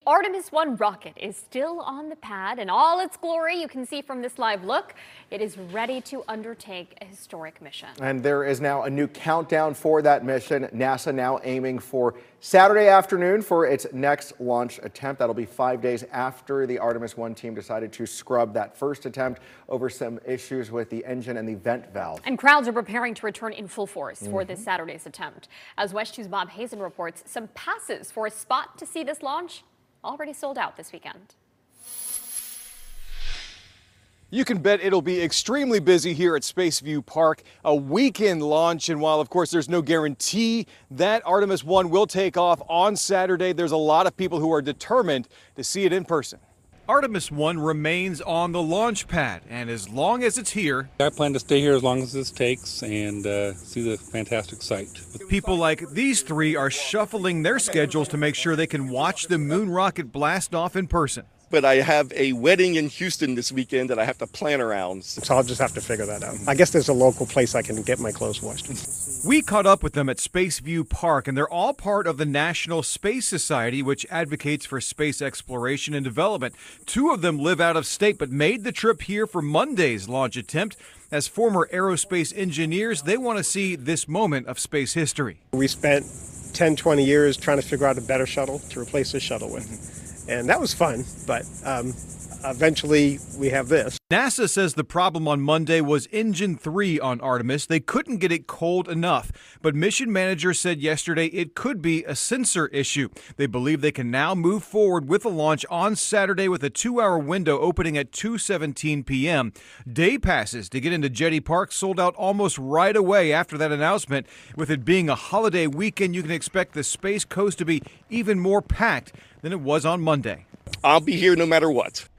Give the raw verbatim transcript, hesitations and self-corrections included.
Artemis one rocket is still on the pad in all its glory. You can see from this live look, it is ready to undertake a historic mission. And there is now a new countdown for that mission. NASA now aiming for Saturday afternoon for its next launch attempt. That'll be five days after the Artemis one team decided to scrub that first attempt over some issues with the engine and the vent valve. And crowds are preparing to return in full force Mm-hmm. for this Saturday's attempt. As West two's Bob Hazen reports, some passes for a spot to see this launch already sold out this weekend. You can bet it'll be extremely busy here at Spaceview Park, a weekend launch. And while, of course, there's no guarantee that Artemis one will take off on Saturday, there's a lot of people who are determined to see it in person. Artemis one remains on the launch pad, and as long as it's here, I plan to stay here as long as this takes and uh, see the fantastic sight. People like these three are shuffling their schedules to make sure they can watch the moon rocket blast off in person. But I have a wedding in Houston this weekend that I have to plan around. So I'll just have to figure that out. I guess there's a local place I can get my clothes washed. We caught up with them at Spaceview Park, and they're all part of the National Space Society, which advocates for space exploration and development. Two of them live out of state, but made the trip here for Monday's launch attempt. As former aerospace engineers, they want to see this moment of space history. We spent ten, twenty years trying to figure out a better shuttle to replace this shuttle with. And that was fun, but um, eventually we have this. NASA says the problem on Monday was engine three on Artemis. They couldn't get it cold enough, but mission manager said yesterday it could be a sensor issue. They believe they can now move forward with the launch on Saturday with a two-hour window opening at two seventeen p m Day passes to get into Jetty Park sold out almost right away after that announcement. With it being a holiday weekend, you can expect the Space Coast to be even more packed than it was on Monday. I'll be here no matter what.